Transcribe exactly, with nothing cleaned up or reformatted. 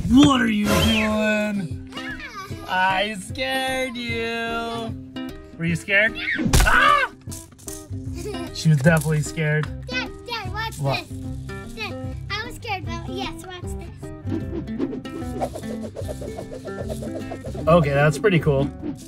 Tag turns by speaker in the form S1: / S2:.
S1: What are you doing? I scared you. Were you scared? Ah! She was definitely scared.
S2: Dad, Dad, watch
S1: What?
S2: this. Dad, I was scared, but yes, watch this.
S1: Okay, that's pretty cool.